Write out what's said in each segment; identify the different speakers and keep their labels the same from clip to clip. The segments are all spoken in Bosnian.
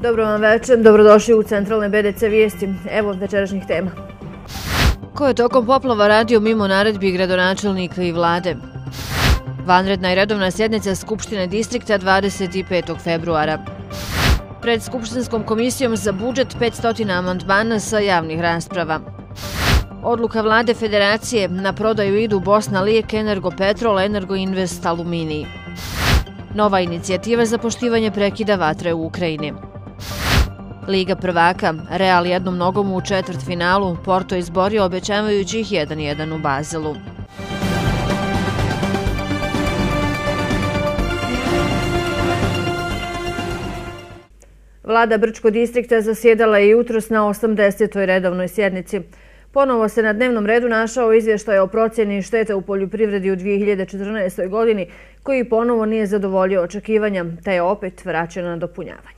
Speaker 1: Dobro vam večer, dobrodošli u centralne BDC vijesti. Evo večerašnjih tema. Ko je tokom poplava radio mimo naredbi gradonačelnika i vlade? Vanredna i redovna sjednica Skupštine distrikta 25. februara. Pred Skupštinskom komisijom za budžet 500 amandmana sa javnih rasprava. Odluka vlade Federacije, na prodaju idu Bosna Lijek, Energopetrol, Energoinvest, Aluminij. Nova inicijativa za poštivanje prekida vatre u Ukrajini. Liga prvaka, Real jednom nogom u četvrtfinalu, Porto izborio obećavajući ih 1-1 u Bazelu. Vlada Brčkog distrikta zasjedala je jutros na 80. redovnoj sjednici. Ponovo se na dnevnom redu našao izvještaj o procjeni štete u poljoprivredi u 2014. godini, koji ponovo nije zadovoljio očekivanja, te je opet vraćen na dopunjavanje.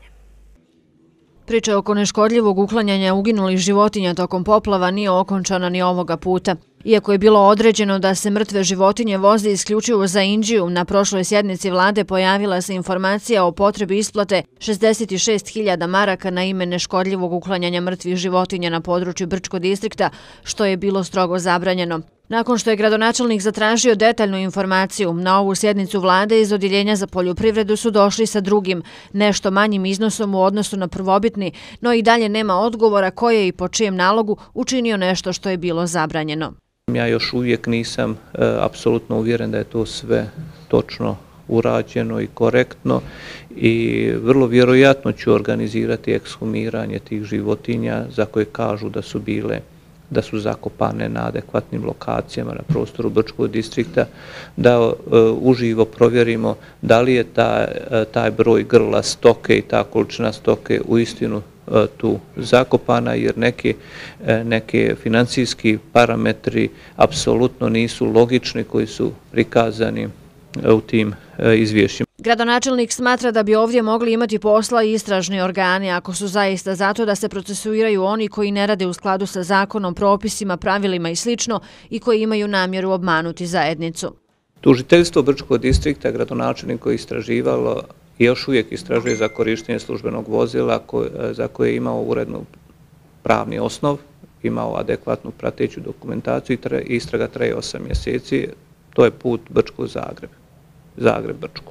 Speaker 1: Priča oko neškodljivog uklanjanja uginulih životinja tokom poplava nije okončana ni ovoga puta. Iako je bilo određeno da se mrtve životinje voze isključivo za Inđiju, na prošloj sjednici vlade pojavila se informacija o potrebi isplate 66.000 maraka na ime neškodljivog uklanjanja mrtvih životinja na području Brčkog distrikta, što je bilo strogo zabranjeno. Nakon što je gradonačelnik zatražio detaljnu informaciju, na ovu sjednicu vlade iz Odjeljenja za poljoprivredu su došli sa drugim, nešto manjim iznosom u odnosu na prvobitni, no i dalje nema odgovora ko je i po čijem nalogu učinio nešto što je bilo zabranjeno.
Speaker 2: Ja još uvijek nisam apsolutno uvjeren da je to sve točno urađeno i korektno i vrlo vjerojatno ću organizirati ekshumiranje tih životinja za koje kažu da su zakopane na adekvatnim lokacijama na prostoru Brčkog distrikta, da uživo provjerimo da li je taj broj grla stoke i ta količina stoke uistinu tu zakopana, jer neke financijski parametri apsolutno nisu logični koji su prikazani u tim izvješćima.
Speaker 1: Gradonačelnik smatra da bi ovdje mogli imati posla i istražni organi ako su zaista zato da se procesuiraju oni koji ne rade u skladu sa zakonom, propisima, pravilima i sl. I koji imaju namjeru obmanuti zajednicu.
Speaker 2: Tužiteljstvo Brčkog distrikta, gradonačelnik koji je istraživalo i još uvijek istražuje za korištenje službenog vozila za koje je imao uredno pravni osnov, imao adekvatnu prateću dokumentaciju i istraga traje 8 mjeseci. To je put Brčko-Zagreb, Zagreb-Brčko.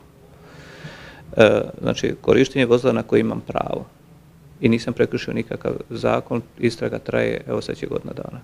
Speaker 2: Znači, korištenje vozila na koje imam pravo i nisam prekršio nikakav zakon, istraga traje, evo sad će godina dana.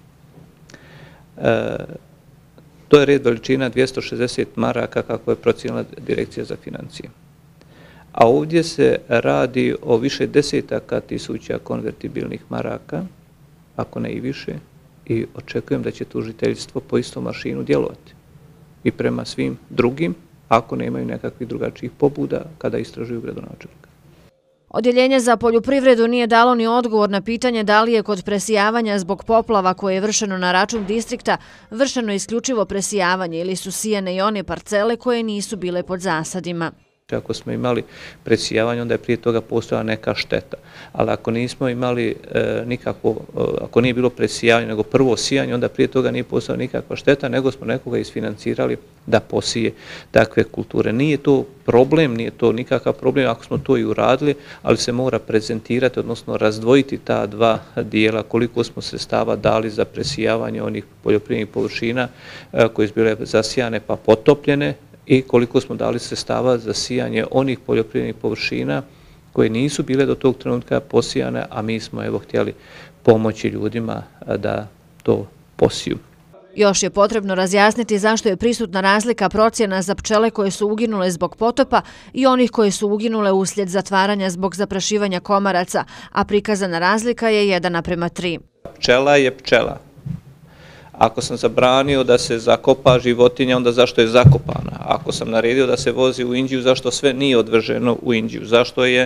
Speaker 2: To je red veličina 260 maraka kako je procijenila Direkcija za financije. A ovdje se radi o više desetaka tisuća konvertibilnih maraka, ako ne i više, i očekujem da će tužiteljstvo po istom mašinu djelovati i prema svim drugim, ako nemaju nekakvih drugačijih pobuda kada istražuju gradonačelnika.
Speaker 1: Odjeljenje za poljoprivredu nije dalo ni odgovor na pitanje da li je kod presijavanja zbog poplava koje je vršeno na račun distrikta vršeno isključivo presijavanje ili su sijane i one parcele koje nisu bile pod zasadima.
Speaker 2: Ako smo imali presijavanje, onda je prije toga postojala neka šteta. Ali ako nismo imali nikakvo, ako nije bilo presijavanje, nego prvo sijanje, onda prije toga nije postojala nikakva šteta, nego smo nekoga isfinancirali da posije takve kulture. Nije to problem, nije to nikakav problem ako smo to i uradili, ali se mora prezentirati, odnosno razdvojiti ta dva dijela, koliko smo sredstava dali za presijavanje onih poljoprivrednih površina koje su bile zasijane pa potopljene, i koliko smo dali sredstava za sijanje onih poljoprivrednih površina koje nisu bile do tog trenutka posijane, a mi smo evo htjeli pomoći ljudima da to posiju.
Speaker 1: Još je potrebno razjasniti zašto je prisutna razlika procjena za pčele koje su uginule zbog potopa i onih koje su uginule uslijed zatvaranja zbog zaprašivanja komaraca, a prikazana razlika je 1:3.
Speaker 2: Pčela je pčela. Ako sam zabranio da se zakopa životinja, onda zašto je zakopana? Ako sam naredio da se vozi u Inđiju, zašto sve nije odveženo u Inđiju? Zašto je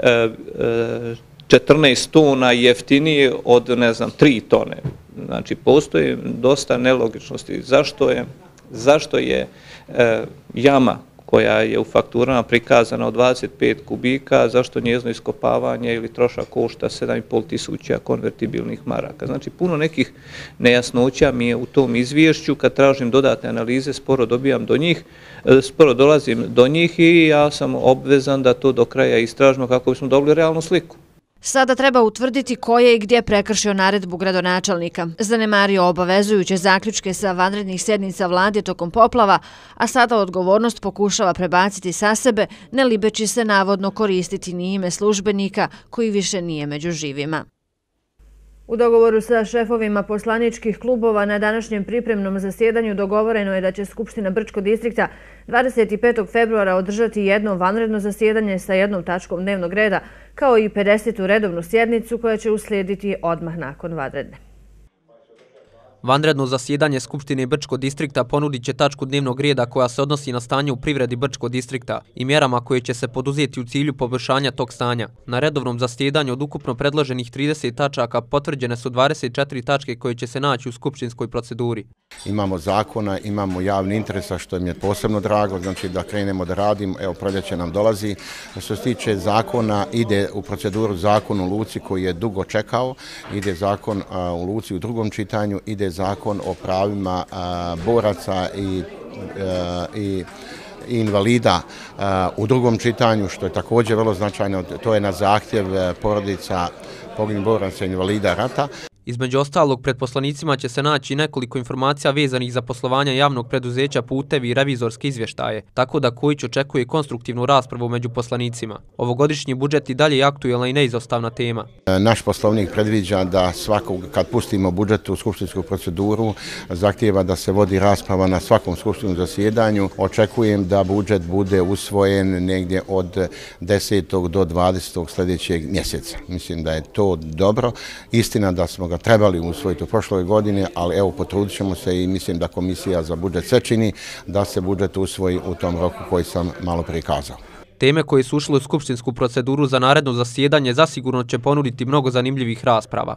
Speaker 2: 14 tona jeftinije od, 3 tone? Znači, postoji dosta nelogičnosti. Zašto je jama koja je u fakturama prikazana od 25 kubika, zašto njezino iskopavanje ili trošak košta 7.500 tisuća konvertibilnih maraka. Znači, puno nekih nejasnoća mi je u tom izvješću. Kad tražim dodatne analize, sporo dolazim do njih i ja sam obvezan da to do kraja istražimo kako bismo dobili realnu sliku.
Speaker 1: Sada treba utvrditi ko je i gdje prekršio naredbu gradonačelnika, zanemario obavezujuće zaključke sa vanrednih sjednica vlade tokom poplava, a sada odgovornost pokušava prebaciti sa sebe, ne libeći se navodno koristiti ni ime službenika koji više nije među živima. U dogovoru sa šefovima poslaničkih klubova na današnjem pripremnom zasjedanju dogovoreno je da će Skupština Brčkog distrikta 25. februara održati jedno vanredno zasjedanje sa jednom tačkom dnevnog reda, kao i 50. redovnu sjednicu koja će uslijediti odmah nakon vanredne.
Speaker 3: Vanredno zasjedanje Skupštine Brčkog distrikta ponudit će tačku dnevnog reda koja se odnosi na stanje u privredi Brčkog distrikta i mjerama koje će se poduzeti u cilju poboljšanja tog stanja. Na redovnom zasjedanju od ukupno predloženih 30 tačaka potvrđene su 24 tačke koje će se naći u skupštinskoj proceduri.
Speaker 4: Imamo zakona, imamo javni interes, što mi je posebno drago, znači da krenemo da radimo, evo proljeće nam dolazi. Što se tiče zakona, ide u proceduru zakon u Luci koji je dugo čekao, ide zakon u Luci u drugom čitanju, ide zakon o pravima boraca i invalida u drugom čitanju, što je također vrlo značajno, to je na zahtjev porodica poginulih boraca i invalida rata.
Speaker 3: Između ostalog, pred poslanicima će se naći nekoliko informacija vezanih za poslovanje javnog preduzeća Putevi i revizorske izvještaje, tako da Kojić očekuje konstruktivnu raspravu među poslanicima. Ovogodišnji budžet i dalje je aktuelna i neizostavna tema.
Speaker 4: Naš poslovnik predviđa da kad pustimo budžet u skupštinsku proceduru, zahtijeva da se vodi rasprava na svakom skupštinskom zasjedanju. Očekujem da budžet bude usvojen negdje od 10. do 20. sljedećeg mjeseca. Mislim da je to dobro. Istina da smo ga trebali usvojiti u prošloj godini, ali evo potrudit ćemo se i mislim da Komisija za budžet sve čini da se budžet usvoji u tom roku koji sam malo prikazao.
Speaker 3: Teme koje su ušle u skupštinsku proceduru za naredno zasjedanje zasigurno će ponuditi mnogo zanimljivih rasprava.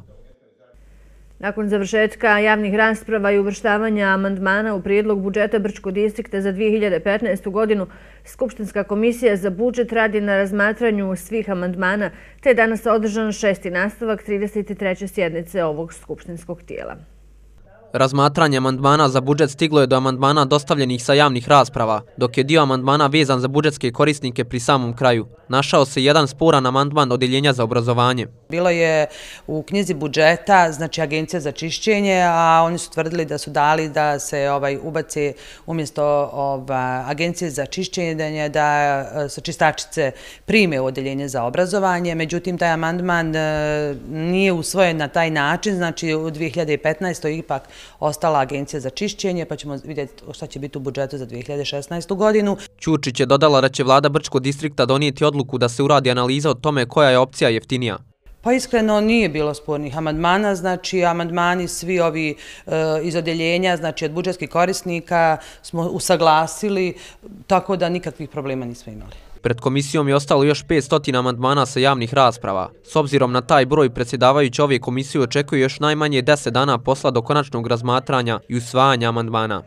Speaker 1: Nakon završetka javnih rasprava i uvrštavanja amandmana u prijedlog budžeta Brčkog distrikta za 2015. godinu, Skupštinska komisija za budžet radi na razmatranju svih amandmana, te je danas održan 6. nastavak 33. sjednice ovog skupštinskog tijela.
Speaker 3: Razmatranje amandmana za budžet stiglo je do amandmana dostavljenih sa javnih rasprava, dok je dio amandmana vezan za budžetske korisnike pri samom kraju. Našao se jedan sporan amandman Odeljenja za obrazovanje.
Speaker 5: Bilo je u knjizi budžeta, znači Agencija za čišćenje, a oni su tvrdili da su dali da se ubaci umjesto Agencije za čišćenje da se čistačice prime u Odeljenje za obrazovanje. Međutim, taj amandman nije usvojen na taj način, znači u 2015. ipak ostala Agencija za čišćenje, pa ćemo vidjeti šta će biti u budžetu za 2016. godinu.
Speaker 3: Ćurčić je dodala da će vlada Brčkog distrikta donijeti odluku da se uradi analiza o tome koja je opcija jeftinija.
Speaker 5: Pa iskreno nije bilo spornih amandmana, znači amandmani svi ovi iz odeljenja, znači od budžetskih korisnika smo usaglasili, tako da nikakvih problema nismo imali.
Speaker 3: Pred komisijom je ostalo još 500 amandmana sa javnih rasprava. S obzirom na taj broj, predsjedavajući ove komisije očekuje još najmanje 10 dana posla do konačnog razmatranja i usvajanja amandmana.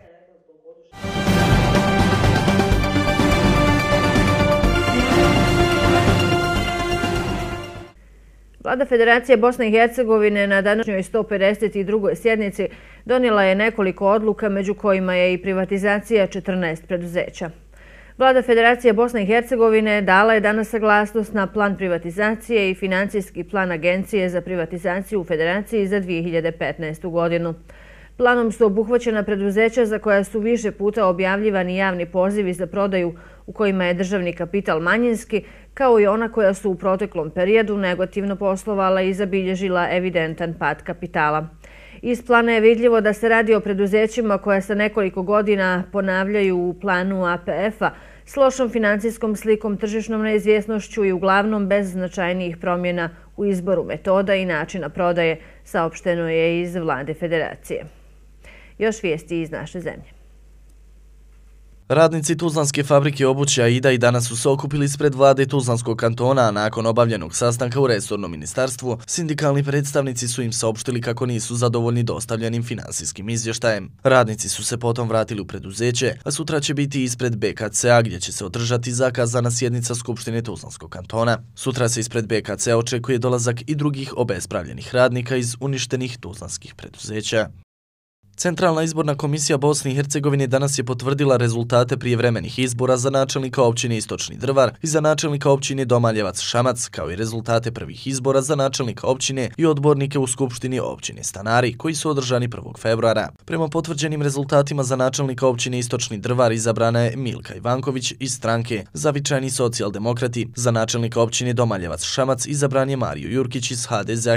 Speaker 1: Vlada Federacije Bosne i Hercegovine na današnjoj 152. sjednici donijela je nekoliko odluka, među kojima je i privatizacija 14 preduzeća. Vlada Federacije Bosne i Hercegovine dala je danas saglasnost na plan privatizacije i financijski plan Agencije za privatizaciju u Federaciji za 2015. godinu. Planom su obuhvaćena preduzeća za koja su više puta objavljivani javni pozivi za prodaju u kojima je državni kapital manjinski, kao i ona koja su u proteklom periodu negativno poslovala i zabilježila evidentan pad kapitala. Iz plana je vidljivo da se radi o preduzećima koja se nekoliko godina ponavljaju u planu APF-a s lošom financijskom slikom, tržišnom neizvjesnošću i uglavnom bez značajnijih promjena u izboru metoda i načina prodaje, saopšteno je iz Vlade Federacije. Još vijesti iz naše zemlje.
Speaker 6: Radnici Tuzlanske fabrike obuće Aida i danas su se okupili ispred vlade Tuzlanskog kantona, a nakon obavljenog sastanka u resornom ministarstvu, sindikalni predstavnici su im saopštili kako nisu zadovoljni dostavljenim finansijskim izvještajem. Radnici su se potom vratili u preduzeće, a sutra će biti ispred BKC-a gdje će se održati zakazana sjednica Skupštine Tuzlanskog kantona. Sutra se ispred BKC-a očekuje dolazak i drugih obespravljenih radnika iz uništenih tuzlanskih preduzeća. Centralna izborna komisija Bosne i Hercegovine danas je potvrdila rezultate prijevremenih izbora za načelnika općine Istočni Drvar i za načelnika općine Domaljevac Šamac, kao i rezultate prvih izbora za načelnika općine i odbornike u Skupštini općine Stanari, koji su održani 1. februara. Prema potvrđenim rezultatima za načelnika općine Istočni Drvar izabrana je Milka Ivanković iz stranke Zavičajni socijaldemokrati, za načelnika općine Domaljevac Šamac izabran je Mario Jurkić iz HDZ-a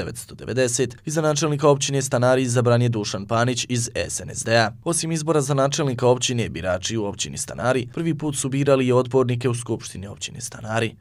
Speaker 6: 1990 i za načelnika općine Stanari izabran je Dušan Panić iz SNSD-a. Osim izbora za načelnika općine, birači u općini Stanari prvi put su birali i odbornike u Skupštini općine Stanari.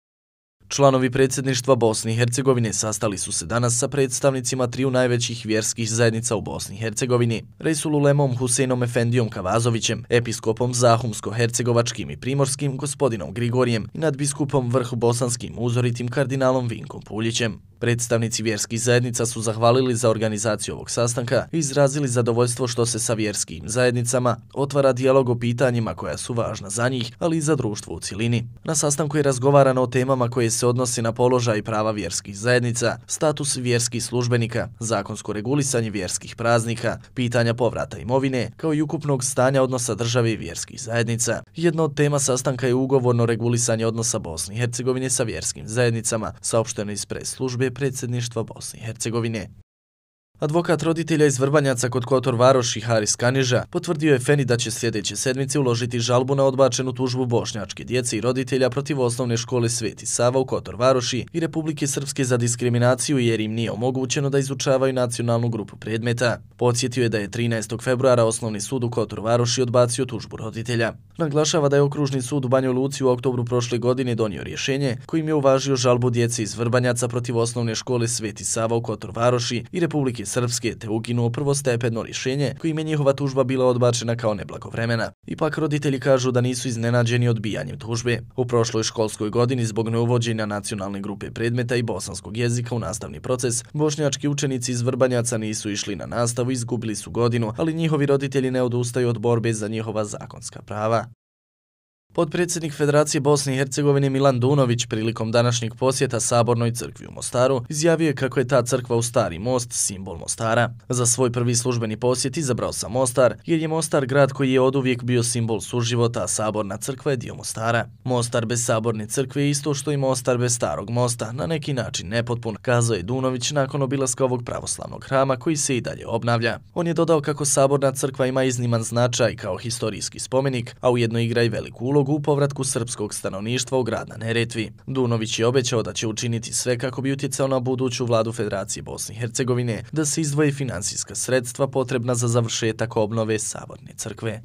Speaker 6: Članovi predsjedništva Bosne i Hercegovine sastali su se danas sa predstavnicima triju najvećih vjerskih zajednica u Bosni i Hercegovini, Resululemom Husejnom Efendijom Kavazovićem, episkopom Zahumsko-hercegovačkim i primorskim gospodinom Grigorijem i nadbiskupom Vrh-bosanskim uzoritim kardinalom Vinkom Puljićem. Predstavnici vjerskih zajednica su zahvalili za organizaciju ovog sastanka i izrazili zadovoljstvo što se sa vjerskim zajednicama otvara dijalog o pitanjima koja su važna za njih, ali i za društvo u cjelini. Na sastanku je razgovarano o temama koje se odnosi na položaj i prava vjerskih zajednica, status vjerskih službenika, zakonsko regulisanje vjerskih praznika, pitanja povrata imovine, kao i ukupnog stanja odnosa države i vjerskih zajednica. Jedna od tema sastanka je ugovorno regulisanje odnosa Bosne i Hercegovine sa vjerskim zajednicama, saopšteno iz pres službe predsjedništva Bosne i Hercegovine. Advokat roditelja iz Vrbanjaca kod Kotor Varoši Haris Kaniža potvrdio je Feni da će sljedeće sedmice uložiti žalbu na odbačenu tužbu bošnjačke djece i roditelja protiv osnovne škole Sveti Sava u Kotor Varoši i Republike Srpske za diskriminaciju jer im nije omogućeno da izučavaju nacionalnu grupu predmeta. Podsjetio je da je 13. februara Osnovni sud u Kotor Varoši odbacio tužbu roditelja. Naglašava da je Okružni sud u Banjoj Luci u oktobru prošle godine donio rješenje kojim je uvažio žalbu djece iz Vrbanjaca protiv osnovne škole Sveti Sava u Kotor Varoši i Republike Srpske te ukinuo prvostepeno rješenje kojim je njihova tužba bila odbačena kao neblagovremena. Ipak roditelji kažu da nisu iznenađeni odbijanjem tužbe. U prošloj školskoj godini zbog neuvođenja nacionalne grupe predmeta i bosanskog jezika u nastavni proces, bošnjački učenici iz Vrbanjaca nisu išli na nastavu i izgubili su godinu, ali njihovi roditelji ne odustaju od borbe za njihova zakonska prava. Potpredsjednik Federacije Bosne i Hercegovine Milan Dunović prilikom današnjeg posjeta Sabornoj crkvi u Mostaru izjavio je kako je ta crkva u Stari Most simbol Mostara. Za svoj prvi službeni posjet izabrao sam Mostar jer je Mostar grad koji je oduvijek bio simbol suživota, a Saborna crkva je dio Mostara. Mostar bez Saborne crkve je isto što i Mostar bez Starog mosta, na neki način nepotpun, kazao je Dunović nakon obilaska ovog pravoslavnog hrama koji se i dalje obnavlja. On je dodao kako Saborna crkva ima izniman značaj kao historijski spomenik, a ujedno igra i veliku ulogu u povratku srpskog stanovništva u grad na Neretvi. Dunović je obećao da će učiniti sve kako bi utjecao na buduću vladu Federacije Bosne i Hercegovine da se izdvoje finansijska sredstva potrebna za završetak obnove Saborne crkve.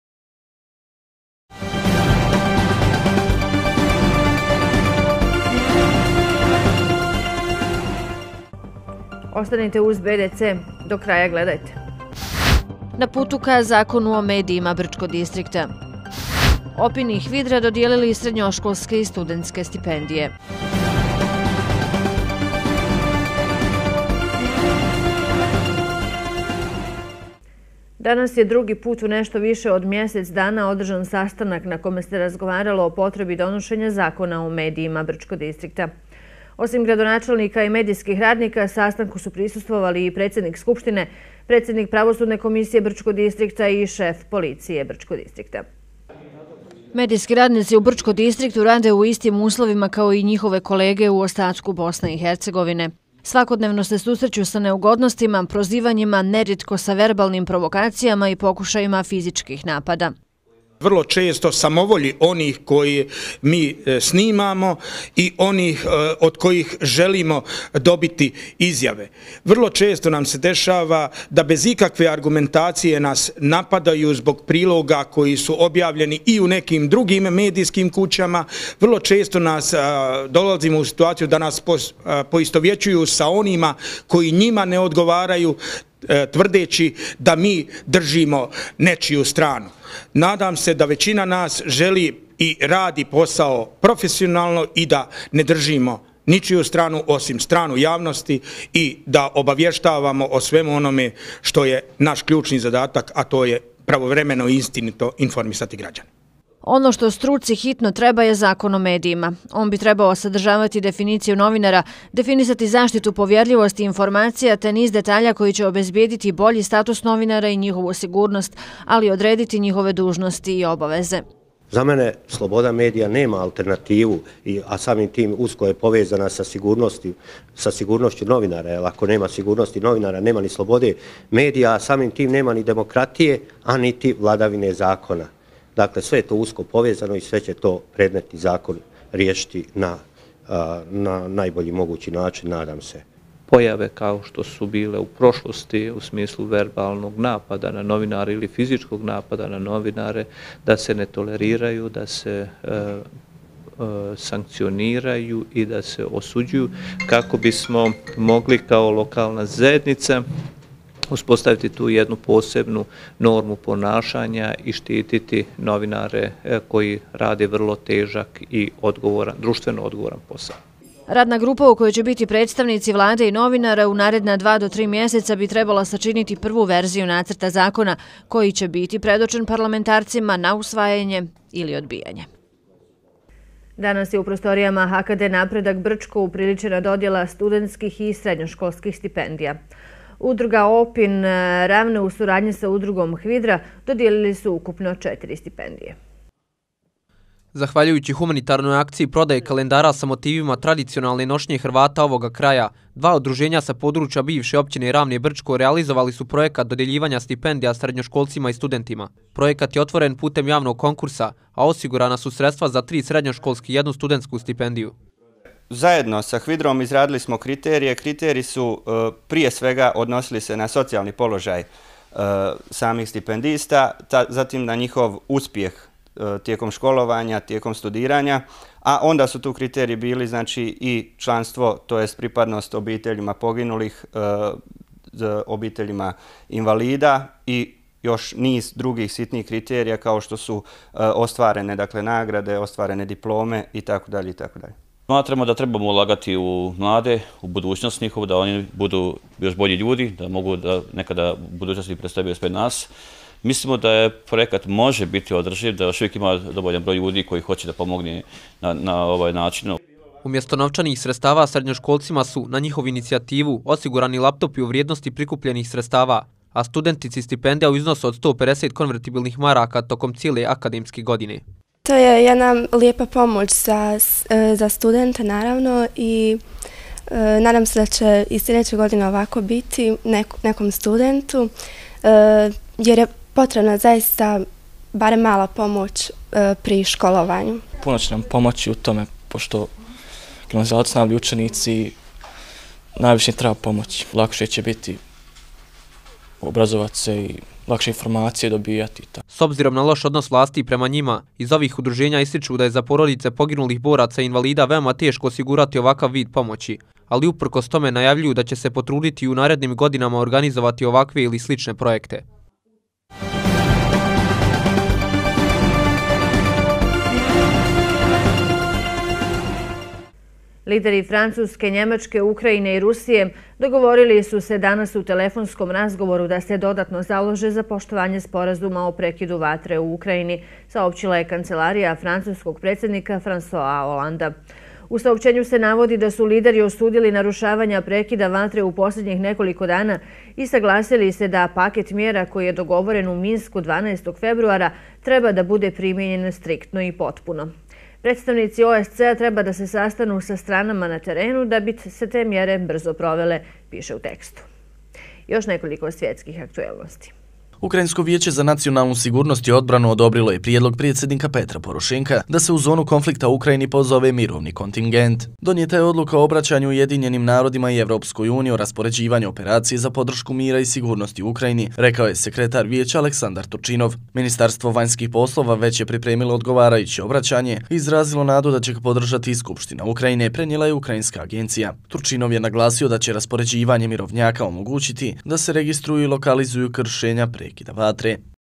Speaker 1: Ostanite uz BDC, do kraja gledajte.
Speaker 7: Na putu ka zakonu o medijima Brčkog distrikta. Opini i Hvidra dodijelili srednjoškolske i studentske stipendije.
Speaker 1: Danas je drugi put u nešto više od mjesec dana održan sastanak na kome se razgovaralo o potrebi donošenja zakona o medijima Brčkog distrikta. Osim gradonačelnika i medijskih radnika, sastanku su prisustvovali i predsjednik Skupštine, predsjednik Pravosudne komisije Brčkog distrikta i šef policije Brčkog distrikta.
Speaker 7: Medijski radnici u Brčkom distriktu rade u istim uslovima kao i njihove kolege u ostatku Bosne i Hercegovine. Svakodnevno se susreću sa neugodnostima, prozivanjima, nerijetko sa verbalnim provokacijama i pokušajima fizičkih napada.
Speaker 8: Vrlo često samovolji onih koji mi snimamo i onih od kojih želimo dobiti izjave. Vrlo često nam se dešava da bez ikakve argumentacije nas napadaju zbog priloga koji su objavljeni i u nekim drugim medijskim kućama. Vrlo često nas dolazimo u situaciju da nas poistovjećuju sa onima koji njima ne odgovaraju, tvrdeći da mi držimo nečiju stranu. Nadam se da većina nas želi i radi posao profesionalno i da ne držimo ničiju stranu osim stranu javnosti i da obavještavamo o svemu onome što je naš ključni zadatak, a to je pravovremeno i istinito informisati građane.
Speaker 7: Ono što struci hitno treba je zakon o medijima. On bi trebao sadržavati definiciju novinara, definisati zaštitu povjerljivosti informacija te niz detalja koji će obezbijediti bolji status novinara i njihovu sigurnost, ali odrediti njihove dužnosti i obaveze.
Speaker 9: Za mene sloboda medija nema alternativu, a samim tim usko je povezana sa sigurnošću novinara. Jer ako nema sigurnosti novinara, nema ni slobode medija, a samim tim nema ni demokratije, a niti vladavine zakona. Dakle, sve je to usko povezano i sve će to predmetni zakon riješiti na najbolji mogući način, nadam se.
Speaker 2: Pojave kao što su bile u prošlosti u smislu verbalnog napada na novinare ili fizičkog napada na novinare, da se ne toleriraju, da se sankcioniraju i da se osuđuju kako bismo mogli kao lokalna zajednica uspostaviti tu jednu posebnu normu ponašanja i štititi novinare koji rade vrlo težak i društveno odgovoran posao.
Speaker 7: Radna grupa u kojoj će biti predstavnici vlade i novinara u naredna 2 do 3 mjeseca bi trebala sačiniti prvu verziju nacrta zakona koji će biti predočen parlamentarcima na usvajanje ili odbijanje.
Speaker 1: Danas je u prostorijama HKD Napredak Brčko upriličena dodjela studentskih i srednjoškolskih stipendija. Udruga OPIN Ravne u suradnji sa udrugom HVIDRA dodijelili su ukupno 4 stipendije.
Speaker 3: Zahvaljujući humanitarnoj akciji prodaje kalendara sa motivima tradicionalne nošnje Hrvata ovoga kraja, 2 udruženja sa područja bivše općine Ravne Brčko realizovali su projekat dodjeljivanja stipendija srednjoškolcima i studentima. Projekat je otvoren putem javnog konkursa, a osigurana su sredstva za 3 srednjoškolske i 1 studentsku stipendiju.
Speaker 10: Zajedno sa HVIDRom izradili smo kriterije. Kriteriji su prije svega odnosili se na socijalni položaj samih stipendista, zatim na njihov uspjeh tijekom školovanja, tijekom studiranja, a onda su tu kriteriji bili znači i članstvo, to jest pripadnost obiteljima poginulih, obiteljima invalida i još niz drugih sitnih kriterija kao što su ostvarene nagrade, ostvarene diplome itd. itd.
Speaker 11: Smatramo da trebamo ulagati u mlade, u budućnost njihovu, da oni budu još bolji ljudi, da mogu da nekada u budućnosti predstavljaju ispred nas. Mislimo da je projekat može biti održiv, da još uvijek ima dovoljan broj ljudi koji hoće da pomogne na ovaj način.
Speaker 3: Umjesto novčanih sredstava srednjoškolcima su na njihovu inicijativu osigurani laptopi u vrijednosti prikupljenih sredstava, a studentici stipendija u iznosu od 150 konvertibilnih maraka tokom cijele akademske godine.
Speaker 12: To je jedna lijepa pomoć za studente naravno i nadam se da će i sljedeće godine ovako biti nekom studentu jer je potrebna zaista barem mala pomoć pri školovanju.
Speaker 13: Puno će nam pomoći u tome, pošto gimnazijalac najbolji učenici najviše treba pomoći. Lakše će biti obrazovati se i lakše informacije dobijati.
Speaker 3: S obzirom na loš odnos vlasti prema njima, iz ovih udruženja ističu da je za porodice poginulih boraca i invalida veoma teško osigurati ovakav vid pomoći, ali uprkos tome najavljuju da će se potruditi u narednim godinama organizovati ovakve ili slične projekte.
Speaker 1: Lideri Francuske, Njemačke, Ukrajine i Rusije dogovorili su se danas u telefonskom razgovoru da se dodatno založe za poštovanje sporazuma o prekidu vatre u Ukrajini, saopćila je kancelarija francuskog predsjednika François Hollanda. U saopćenju se navodi da su lideri osudili narušavanja prekida vatre u posljednjih nekoliko dana i saglasili se da paket mjera koji je dogovoren u Minsku 12. februara treba da bude primijenjen striktno i potpuno. Predstavnici OSCE-a treba da se sastanu sa stranama na terenu da bi se te mjere brzo provele, piše u tekstu. Još nekoliko svjetskih aktuelnosti.
Speaker 6: Ukrajinsko vijeće za nacionalnu sigurnost i odbranu odobrilo je prijedlog predsjednika Petra Porošenka da se u zonu konflikta u Ukrajini pozove mirovni kontingent. Donijeta je odluka o obraćanju Ujedinjenim narodima i Evropskoj uniji o raspoređivanju operacije za podršku mira i sigurnosti u Ukrajini, rekao je sekretar vijeća Aleksandar Turčinov. Ministarstvo vanjskih poslova već je pripremilo odgovarajuće obraćanje i izrazilo nadu da će ga podržati i Skupština Ukrajine, prenijela je Ukrajinska agencija. Turčinov je naglasio da će raspoređivanje mirovnjaka omogućiti da se registruju i lokalizuju kršenja prekida vatre.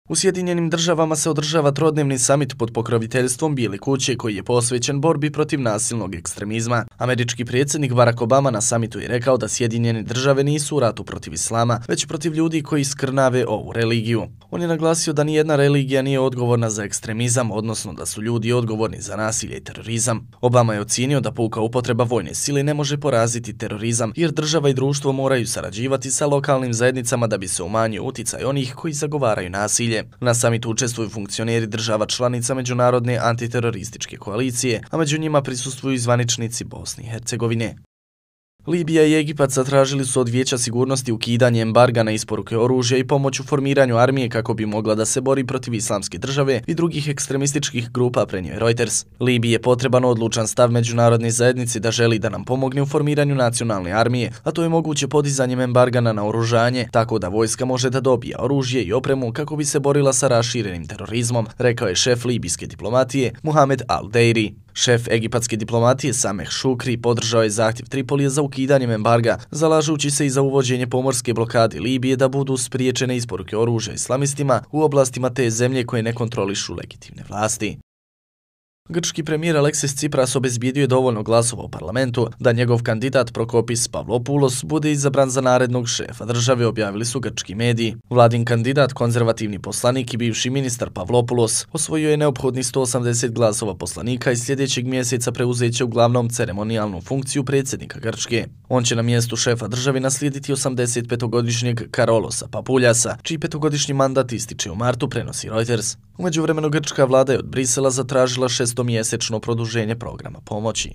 Speaker 6: U Sjedinjenim državama se održava trodnevni samit pod pokroviteljstvom Bijele kuće koji je posvećen borbi protiv nasilnog ekstremizma. Američki predsjednik Barack Obama na samitu je rekao da Sjedinjene države nisu u ratu protiv islama, već protiv ljudi koji skrnave ovu religiju. On je naglasio da nijedna religija nije odgovorna za ekstremizam, odnosno da su ljudi odgovorni za nasilje i terorizam. Obama je ocijenio da puka upotreba vojne sile ne može poraziti terorizam, jer država i društvo moraju sarađivati sa lokalnim zajednicama da bi se umanjio uticaj onih koji zagovaraju nasilje. Na samitu učestvuju funkcioneri država članica Međunarodne antiterorističke koalicije, a među njima prisustvuju i zvaničnici Bosne i Hercegovine. Libija i Egipat zatražili su od Vijeća sigurnosti ukidanje embarga na isporuke oružja i pomoć u formiranju armije kako bi mogla da se bori protiv islamske države i drugih ekstremističkih grupa, prenio je Reuters. Libiji je potreban odlučan stav međunarodne zajednice da želi da nam pomogne u formiranju nacionalne armije, a to je moguće podizanjem embarga na naoružanje, tako da vojska može da dobija oružje i opremu kako bi se borila sa raširenim terorizmom, rekao je šef libijske diplomatije Muhamed Al-Deiri. Šef egipatske diplomatije Sameh Šukri podržao je zahtjev Tripolije za ukidanjem embarga, zalažući se i za uvođenje pomorske blokade Libije da budu spriječene isporuke oružja islamistima u oblastima te zemlje koje ne kontrolišu legitimne vlasti. Grčki premijer Aleksis Tsipras obezbijedio je dovoljno glasova u parlamentu da njegov kandidat Prokopis Pavlopoulos bude izabran za narednog šefa države, objavili su grčki mediji. Vladin kandidat, konzervativni poslanik i bivši ministar Pavlopoulos osvojio je neophodni 180 glasova poslanika i sljedećeg mjeseca preuzeće uglavnom ceremonijalnu funkciju predsjednika Grčke. On će na mjestu šefa države naslijediti 85-godišnjeg Karolosa Papuljasa, čiji 5-godišnji mandat ističe u martu, prenosi Reuters. U međuvremenu grčka vlada je od Brisela zatražila 6-mjesečno produženje programa pomoći.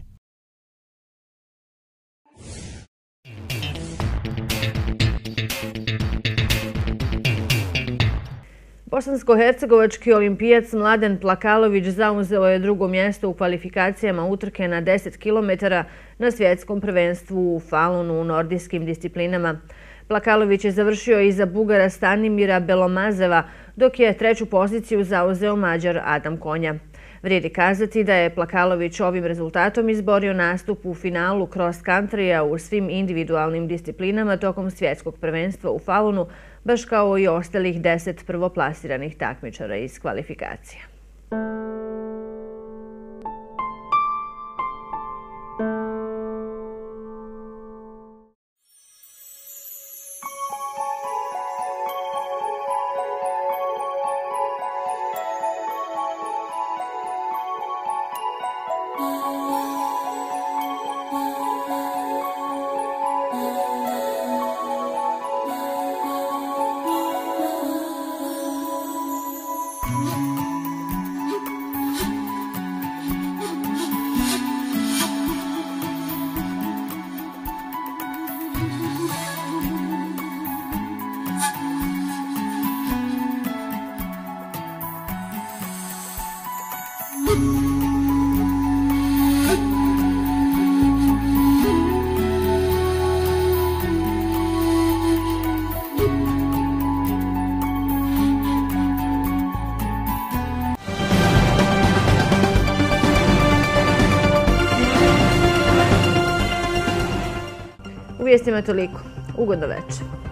Speaker 1: Bosansko-hercegovački olimpijac Mladen Plakalović zauzeo je drugo mjesto u kvalifikacijama utrke na 10 km na svjetskom prvenstvu u Falunu u nordijskim disciplinama. Plakalović je završio iza Bugara Stanimira Belomazeva, dok je treću poziciju zauzeo Mađar Adam Konja. Vrijedi kazati da je Plakalović ovim rezultatom izborio nastup u finalu cross countrya u svim individualnim disciplinama tokom svjetskog prvenstva u Falunu, baš kao i ostalih 10 prvoplasiranih takmičara iz kvalifikacija. U vijestima toliko. Ugodno večer.